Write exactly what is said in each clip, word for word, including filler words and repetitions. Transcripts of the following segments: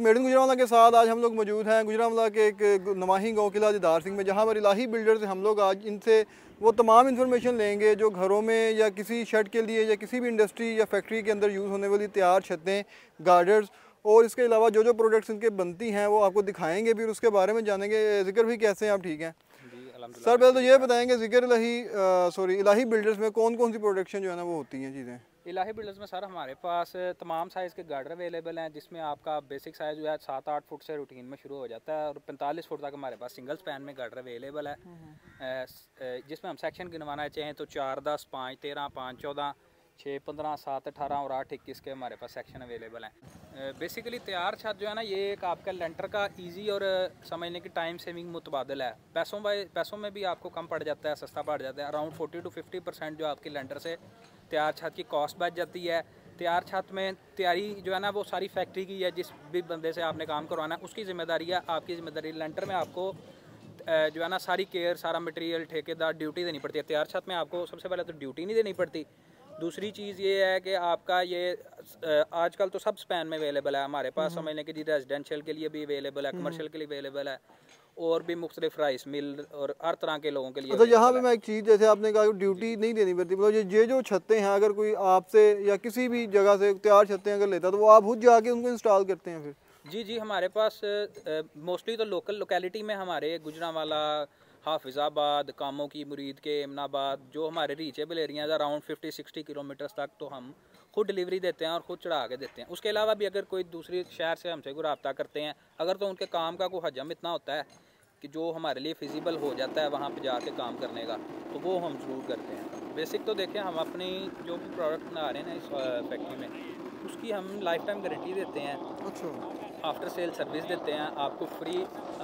लोग made in Gujranwala के साथ आज हम लोग मौजूद हैं गुजरांवाला के एक नवाही गांव किला दीदार सिंह में, जहां पर इलाही बिल्डर से हम लोग आज इनसे वो तमाम इन्फॉर्मेशन लेंगे जो घरों में या किसी शेड के लिए या किसी भी इंडस्ट्री या फैक्ट्री के अंदर यूज़ होने वाली तैयार छतें, गार्डर्स और इसके अलावा जो जो प्रोडक्ट्स इनके बनती हैं वो आपको दिखाएंगे भी और उसके बारे में जानेंगे। जिक्र भी कैसे हैं आप? ठीक हैं सर, पहले तो ये बताएंगे जिक्र इलाही सॉरी इलाही बिल्डर्स में कौन कौन सी प्रोडक्शन जो है ना वो होती हैं चीज़ें? इलाही बिल्डर्स में सर हमारे पास तमाम साइज़ के गार्डर अवेलेबल हैं, जिसमें आपका बेसिक साइज़ जो है सात आठ फुट से रूटीन में शुरू हो जाता है और पैंतालीस फुट तक हमारे पास सिंगल स्पैन में गार्डर अवेलेबल है, जिसमें हम सेक्शन गिनवाना चाहें तो चार दस पाँच तेरह पाँच चौदह छः पंद्रह सात अठारह और आठ इक्कीस के हमारे पास सेक्शन अवेलेबल हैं। बेसिकली तैयार छत जो है ना, ये एक आपका लेंटर का इजी और समझने की टाइम सेविंग मुतबादल है। पैसों बाई पैसों में भी आपको कम पड़ जाता है, सस्ता पड़ जाता है। Around forty to fifty percent जो आपकी लेंटर से तैयार छत की कॉस्ट बच जाती है। तैयार छत में तैयारी जो है ना वो सारी फैक्ट्री की है, जिस भी बंदे से आपने काम करवाना है उसकी ज़िम्मेदारी है, आपकी ज़िम्मेदारी। लेंटर में आपको जो है ना सारी केयर, सारा मटेरियल, ठेकेदार, ड्यूटी देनी पड़ती है। तैयार छत में आपको सबसे पहले तो ड्यूटी नहीं देनी पड़ती। दूसरी चीज़ ये है कि आपका ये आजकल तो सब स्पैन में अवेलेबल है हमारे पास, समझने के जी रेजिडेंशियल के लिए भी अवेलेबल है, कमर्शियल के लिए अवेलेबल है और भी मुख्तलिफ राइस मिल और हर तरह के लोगों के लिए। अच्छा, यहाँ पे मैं एक चीज़, जैसे आपने कहा ड्यूटी नहीं देनी पड़ती, मतलब ये ये जो छतें हैं अगर कोई आपसे या किसी भी जगह से तैयार छतें अगर लेता तो वो आप खुद जाके उनको इंस्टॉल करते हैं फिर? जी जी, हमारे पास मोस्टली तो लोकल लोकेलिटी में हमारे गुजरांवाला, हाफिज़ाबाद, कामों की, मुरीद के, इमनाबाद, जो हमारे reachable areas around fifty sixty kilometers तक तो हम खुद डिलीवरी देते हैं और ख़ुद चढ़ा के देते हैं। उसके अलावा भी अगर कोई दूसरी शहर से हमसे कोई रब्ता करते हैं, अगर तो उनके काम का कोई हजम इतना होता है कि जो हमारे लिए फिजिबल हो जाता है वहाँ पे जाके काम करने का, तो वो हम ज़रूर करते हैं। बेसिक तो देखें, हम अपनी जो भी प्रोडक्ट बना रहे हैं ना इस फैक्ट्री में, उसकी हम लाइफ टाइम गारंटी देते हैं। अच्छा। आफ्टर सेल सर्विस देते हैं आपको फ्री,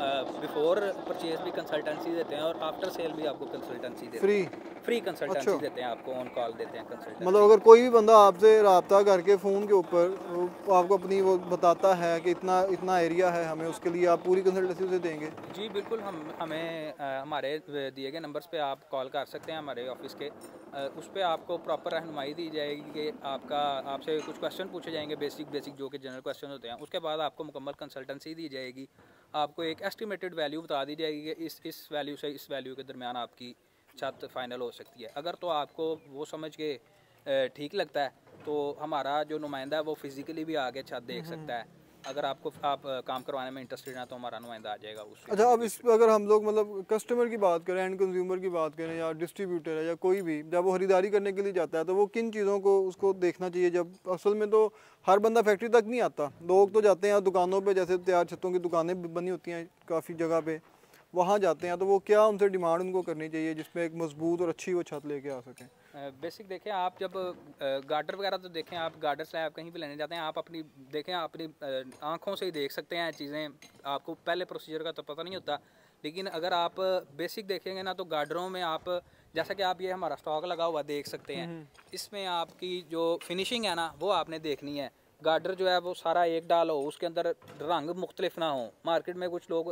बिफोर परचेज भी कंसल्टेंसी देते हैं और आफ्टर सेल भी आपको कंसल्टेंसी देते फ्री हैं। फ्री कंसल्टेंसी अच्छा। देते हैं आपको, ऑन कॉल देते हैं कंसल्टेंसी। मतलब अगर कोई भी बंदा आपसे रब्ता करके फ़ोन के ऊपर आपको अपनी वो बताता है कि इतना इतना एरिया है हमें, उसके लिए आप पूरी कंसल्टेंसी उसे देंगे? जी बिल्कुल, हम हमें आ, हमारे दिए गए नंबर्स पे आप कॉल कर सकते हैं हमारे ऑफिस के। आ, उस पर आपको प्रॉपर रहनुमाई दी जाएगी कि आपका आपसे कुछ क्वेश्चन पूछे जाएंगे, बेसिक बेसिक जो कि जनरल क्वेश्चन होते हैं। उसके बाद आपको मुकम्मल कंसल्टेंसी दी जाएगी, आपको एक एस्टिमेटेड वैल्यू बता दी जाएगी कि इस इस वैल्यू से इस वैल्यू के दरमियान आपकी छत फाइनल हो सकती है। अगर तो आपको वो समझ के ठीक लगता है तो हमारा जो नुमाइंदा है वो फिज़िकली भी आगे छत देख सकता है। अगर आपको आप काम करवाने में इंटरेस्टेड हैं तो हमारा नुमाइंदा आ जाएगा उससे। अच्छा, अब इस अगर हम लोग मतलब कस्टमर की बात करें, एंड कंज्यूमर की बात करें या डिस्ट्रीब्यूटर है या कोई भी, जब वो खरीदारी करने के लिए जाता है तो वो किन चीज़ों को उसको देखना चाहिए? जब असल में तो हर बंदा फैक्ट्री तक नहीं आता, लोग तो जाते हैं दुकानों पे, जैसे तैयार छतों की दुकानें बनी होती हैं काफ़ी जगह पे, वहाँ जाते हैं, तो वो क्या उनसे डिमांड उनको करनी चाहिए जिसमें एक मजबूत और अच्छी वो छत लेके आ सकें? बेसिक देखें, आप जब गार्डर वगैरह तो देखें, आप गार्डर स्लैब कहीं भी लेने जाते हैं, आप अपनी देखें, अपनी आंखों से ही देख सकते हैं चीज़ें। आपको पहले प्रोसीजर का तो पता नहीं होता, लेकिन अगर आप बेसिक देखेंगे ना तो गार्डरों में आप, जैसा कि आप ये हमारा स्टॉक लगा हुआ देख सकते हैं, इसमें आपकी जो फिनिशिंग है ना वो आपने देखनी है। गार्डर जो है वो सारा एक डाल हो, उसके अंदर रंग मुख्तलिफ ना हो। मार्केट में कुछ लोग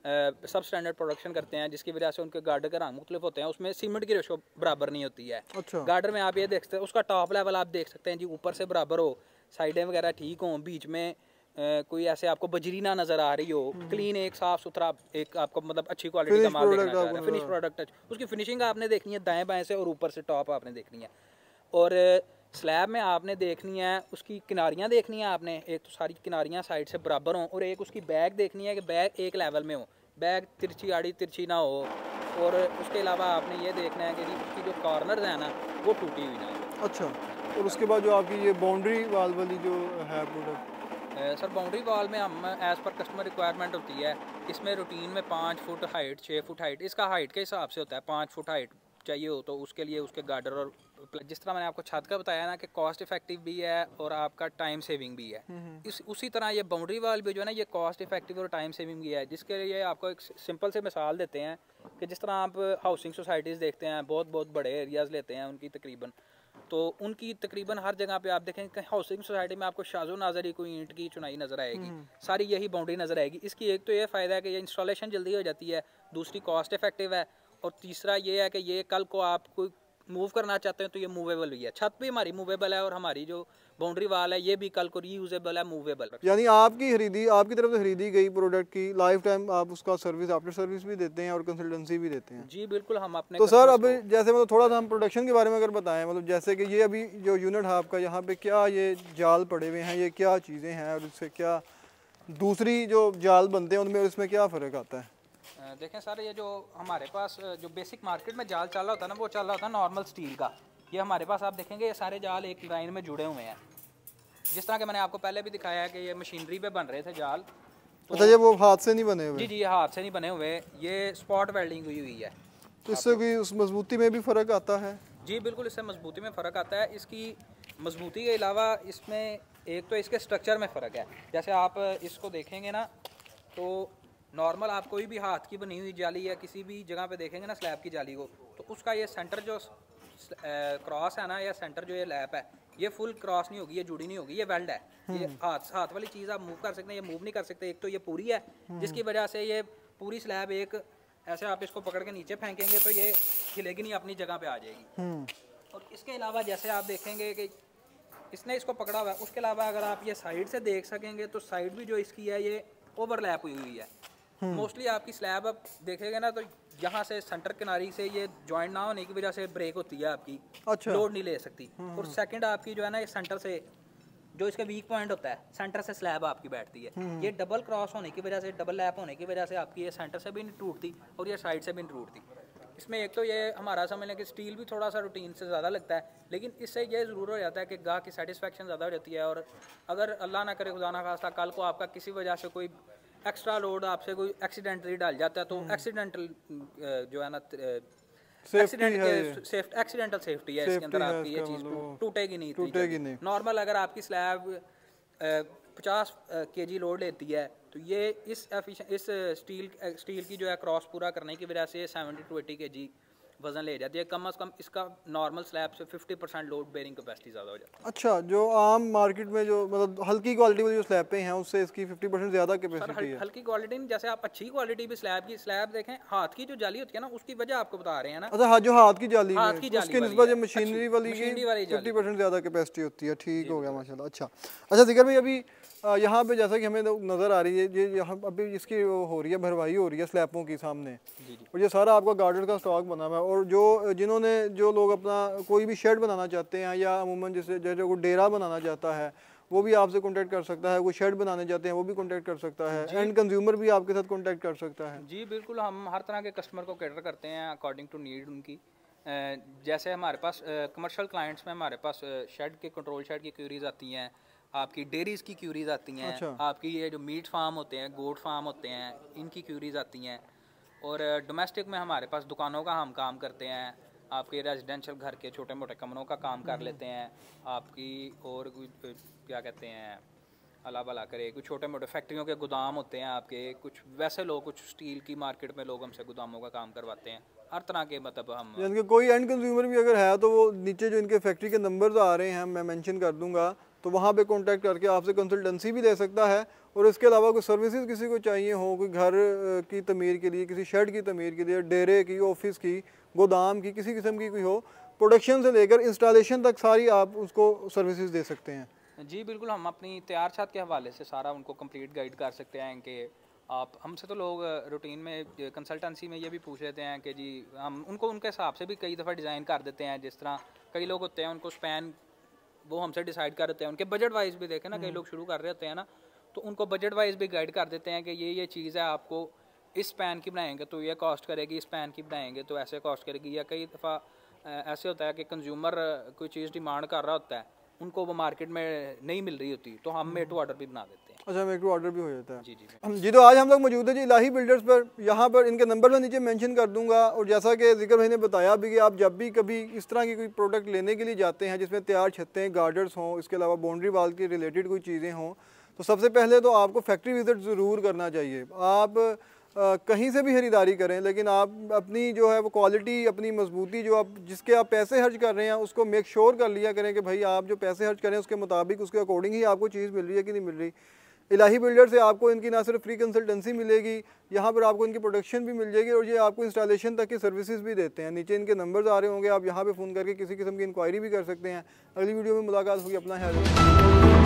सब स्टैंडर्ड प्रोडक्शन करते हैं जिसकी वजह से उनके गार्डर के रंग मुख्तलिफ होते हैं, उसमें सीमेंट की रेशो बराबर नहीं होती है। अच्छा। गार्डर में आप ये देख सकते हैं, उसका टॉप लेवल आप देख सकते हैं जी, ऊपर से बराबर हो, साइडें वगैरह ठीक हो, बीच में आ, कोई ऐसे आपको बजरी ना नज़र आ रही हो, क्लीन एक साफ़ सुथरा एक आपको मतलब अच्छी क्वालिटी का माल देखना चाह रहा है, फिनिश प्रोडक्ट, उसकी फिनिशिंग आपने देखनी है दाएँ बाएँ से और ऊपर से टॉप आपने देखनी है। और स्लैब में आपने देखनी है उसकी किनारियाँ देखनी है आपने, एक तो सारी किनारियाँ साइड से बराबर हों और एक उसकी बैग देखनी है कि बैग एक लेवल में हो, बैग तिरछी आड़ी तिरछी ना हो। और उसके अलावा आपने ये देखना है कि उसकी जो कॉर्नर है ना वो टूटी हुई ना हो। अच्छा, और उसके बाद जो आपकी ये बाउंड्री वाल वाली जो है प्रोडक्ट? सर बाउंड्री वॉल में हम एज़ पर कस्टमर रिक्वायरमेंट होती है, इसमें रूटीन में पाँच फुट हाइट, छः फुट हाइट, इसका हाइट के हिसाब से होता है। पाँच फुट हाइट चाहिए हो तो उसके लिए उसके गार्डर, और जिस तरह मैंने आपको छत का बताया ना कि कॉस्ट इफेक्टिव भी है और आपका टाइम सेविंग भी है, इस उसी तरह ये बाउंड्री वॉल भी जो है ना ये कॉस्ट इफेक्टिव और टाइम सेविंग भी है। जिसके लिए आपको एक सिंपल से मिसाल देते हैं कि जिस तरह आप हाउसिंग सोसाइटीज़ देखते हैं, बहुत बहुत बड़े एरियाज़ लेते हैं उनकी तकरीबन, तो उनकी तकरीबन हर जगह पे आप देखें कि हाउसिंग सोसाइटी में आपको शाजो नाजर ही कोई ईंट की चुनाई नज़र आएगी, सारी यही बाउंड्री नज़र आएगी। इसकी एक तो ये फ़ायदा है कि ये इंस्टॉलेशन जल्दी हो जाती है, दूसरी कॉस्ट इफेक्टिव है, और तीसरा ये है कि ये कल को आप कोई मूव करना चाहते हैं तो ये मूवेबल भी है। छत भी हमारी मूवेबल है और हमारी जो बाउंड्री वाल है ये भी कल को रीयूजेबल है, मूवेबल। यानी आपकी खरीदी आपकी तरफ से खरीदी गई प्रोडक्ट की लाइफ टाइम आप उसका सर्विस आफ्टर सर्विस भी देते हैं और कंसल्टेंसी भी देते हैं? जी बिल्कुल, हम अपने तो सर अब जैसे मतलब थोड़ा सा हम प्रोडक्शन के बारे में अगर बताएं, मतलब जैसे कि ये अभी जो यूनिट है आपका, यहाँ पे क्या ये जाल पड़े हुए हैं, ये क्या चीज़ें हैं और इससे क्या दूसरी जो जाल बनते हैं उनमें इसमें क्या फ़र्क आता है? देखें सर, ये जो हमारे पास जो बेसिक मार्केट में जाल चल रहा होता है ना, वो चल रहा होता है नॉर्मल स्टील का। ये हमारे पास आप देखेंगे ये सारे जाल एक लाइन में जुड़े हुए हैं, जिस तरह के मैंने आपको पहले भी दिखाया है कि ये मशीनरी पे बन रहे थे जाल। तो अच्छा, ये वो हाथ से नहीं बने हुए? जी जी, हाथ से नहीं बने हुए, ये स्पॉट वेल्डिंग हुई हुई है। तो इससे भी उस मजबूती में भी फ़र्क आता है? जी बिल्कुल, इससे मजबूती में फ़र्क आता है। इसकी मजबूती के अलावा इसमें एक तो इसके स्ट्रक्चर में फ़र्क है। जैसे आप इसको देखेंगे ना, तो नॉर्मल आप कोई भी हाथ की बनी हुई जाली या किसी भी जगह पे देखेंगे ना स्लैब की जाली को, तो उसका ये सेंटर जो क्रॉस है ना, या सेंटर जो ये लैप है, ये फुल क्रॉस नहीं होगी, ये जुड़ी नहीं होगी, ये वेल्ड है। ये हाथ हाथ वाली चीज़ आप मूव कर सकते हैं, ये मूव नहीं कर सकते। एक तो ये पूरी है, जिसकी वजह से ये पूरी स्लैब एक ऐसे आप इसको पकड़ के नीचे फेंकेंगे तो ये हिलेगी नहीं, अपनी जगह पे आ जाएगी। और इसके अलावा जैसे आप देखेंगे कि इसने इसको पकड़ा हुआ है, उसके अलावा अगर आप ये साइड से देख सकेंगे तो साइड भी जो इसकी है ये ओवरलैप हुई हुई है। मोस्टली आपकी स्लैब आप देखेंगे ना, तो यहाँ से सेंटर किनारी से ये जॉइंट ना होने की वजह से ब्रेक होती है आपकी। अच्छा। लोड नहीं ले सकती। और सेकंड आपकी जो है ना, ये सेंटर से जो इसका वीक पॉइंट होता है, सेंटर से स्लैब आपकी बैठती है। ये डबल क्रॉस होने की वजह से, डबल लैप होने की वजह से आपकी ये सेंटर से भी नहीं टूटती और ये साइड से भी नहीं टूटती। इसमें एक तो ये हमारा समझ लें कि स्टील भी थोड़ा सा रूटीन से ज़्यादा लगता है, लेकिन इससे ये ज़रूर हो जाता है कि गाहक की सेटिस्फेक्शन ज़्यादा हो जाती है। और अगर अल्लाह ना करे, खुदा ना खास्ता, कल को आपका किसी वजह से कोई एक्स्ट्रा लोड आपसे कोई एक्सीडेंटली डाल जाता है, तो एक्सीडेंटल जो है ना, एक्सीडेंट के एक्सीडेंटल सेफ्टी है इसके अंदर, आपकी ये चीज़ टूटेगी नहीं, टूटेगी नहीं। नॉर्मल अगर आपकी स्लैब पचास के जी लोड लेती है, तो ये इस इस स्टील स्टील की जो है क्रॉस पूरा करने की वजह से सेवेंटी टू एटी के जी वजन ले जाती है। कम अज़ कम इसका नॉर्मल स्लैब से fifty percent load bearing capacity ज़्यादा हो जाती है। अच्छा, जो आम मार्केट में जो मतलब हल्की क्वालिटी वाली जो स्लैबें हैं उससे इसकी फिफ्टी परसेंट ज़्यादा कैपेसिटी है। हल्की क्वालिटी नहीं, जैसे आप अच्छी क्वालिटी भी स्लैब की स्लैब देखें, हाथ की जो जाली होती है ना, उसकी वजह आपको बता रहे हैं ना। अच्छा हाँ, जो हाथ की जाली हाथ की जाली उसके निस्बत मशीनरी वाली की फिफ्टी परसेंट ज़्यादा कैपेसिटी होती है। ठीक हो गया, माशाल्लाह। अच्छा अच्छा जिगर भाई, अभी यहाँ पे जैसा कि हमें नज़र आ रही है, ये यहाँ अभी इसकी हो रही है, भरवाई हो रही है स्लैबों की सामने, और ये सारा आपका गार्डर का स्टॉक बना हुआ है। और जो जिन्होंने जो लोग अपना कोई भी शेड बनाना चाहते हैं, या अमूमन जैसे जैसे कोई डेरा बनाना चाहता है, वो भी आपसे कांटेक्ट कर सकता है। कोई शेड बनाने चाहते हैं, वो भी कांटेक्ट कर सकता है। एंड कंज्यूमर भी आपके साथ कांटेक्ट कर सकता है। जी बिल्कुल, हम हर तरह के कस्टमर को कैटर करते हैं अकॉर्डिंग टू नीड उनकी। जैसे हमारे पास कमर्शियल क्लाइंट्स में हमारे पास शेड के कंट्रोल शेड की क्यूरीज आती हैं, आपकी डेयरीज़ की क्यूरीज आती हैं। अच्छा। आपकी ये जो मीट फार्म होते हैं, गोट फार्म होते हैं, इनकी क्यूरीज आती हैं। और डोमेस्टिक में हमारे पास दुकानों का हम काम करते हैं, आपके रेजिडेंशियल घर के छोटे मोटे कमरों का काम कर लेते हैं आपकी। और क्या कहते हैं, अला भला करे, कुछ छोटे मोटे फैक्ट्रियों के गोदाम होते हैं आपके, कुछ वैसे लोग, कुछ स्टील की मार्केट में लोग हमसे गोदामों का काम करवाते हैं। हर तरह के मतलब हम, यानी कि कोई एंड कंज्यूमर भी अगर है तो वो नीचे जो इनके फैक्ट्री के नंबर्स आ रहे हैं, मैं मेंशन कर दूंगा, तो वहाँ पे कांटेक्ट करके आपसे कंसल्टेंसी भी ले सकता है। और इसके अलावा कोई सर्विसेज किसी को चाहिए हो, कोई घर की तमीर के लिए, किसी शेड की तमीर के लिए, डेरे की, ऑफिस की, गोदाम की, किसी किस्म की कोई हो, प्रोडक्शन से लेकर इंस्टॉलेशन तक सारी आप उसको सर्विसेज दे सकते हैं। जी बिल्कुल, हम अपनी तैयार छत के हवाले से सारा उनको कंप्लीट गाइड कर सकते हैं कि आप हमसे तो लोग रूटीन में कंसल्टेंसी में ये भी पूछ लेते हैं कि जी हम उनको उनके हिसाब से भी कई दफ़ा डिज़ाइन कर देते हैं। जिस तरह कई लोग होते हैं, उनको स्पैन वो हमसे डिसाइड कर देते हैं, उनके बजट वाइज भी देखें ना, कई लोग शुरू कर रहे होते हैं ना, तो उनको बजट वाइज भी गाइड कर देते हैं कि ये ये चीज़ है, आपको इस पैन की बनाएंगे तो ये कॉस्ट करेगी, इस पैन की बनाएंगे तो ऐसे कॉस्ट करेगी। या कई दफ़ा ऐसे होता है कि कंज्यूमर कोई चीज़ डिमांड कर रहा होता है, उनको वो मार्केट में नहीं मिल रही होती, तो हम मेड टू ऑर्डर भी बना देते हैं। अच्छा, मेड टू ऑर्डर भी हो जाता है। जी जी जी। तो आज हम लोग मौजूद है जी इलाही बिल्डर्स पर। यहाँ पर इनके नंबर मैं नीचे मेंशन कर दूंगा। और जैसा कि जिक्र भाई ने बताया भी कि आप जब भी कभी इस तरह की कोई प्रोडक्ट लेने के लिए जाते हैं जिसमें तैयार छतें, गार्डर्स हों, इसके अलावा बाउंड्री वाल के रिलेटेड कोई चीज़ें हों, तो सबसे पहले तो आपको फैक्ट्री विजिट ज़रूर करना चाहिए। आप आ, कहीं से भी खरीदारी करें, लेकिन आप अपनी जो है वो क्वालिटी, अपनी मजबूती, जो आप जिसके आप पैसे खर्च कर रहे हैं, उसको मेक श्योर कर लिया करें कि भाई आप जो पैसे खर्च करें उसके मुताबिक, उसके अकॉर्डिंग ही आपको चीज़ मिल रही है कि नहीं मिल रही। इलाही बिल्डर से आपको इनकी ना सिर्फ फ्री कंसल्टेंसी मिलेगी, यहाँ पर आपको इनकी प्रोडक्शन भी मिल जाएगी और ये आपको इंस्टॉलेशन तक की सर्विसेज भी देते हैं। नीचे इनके नंबर्स आ रहे होंगे, आप यहाँ पे फ़ोन करके किसी किस्म की इंक्वायरी भी कर सकते हैं। अगली वीडियो में मुलाकात होगी, अपना ख्याल रखिए।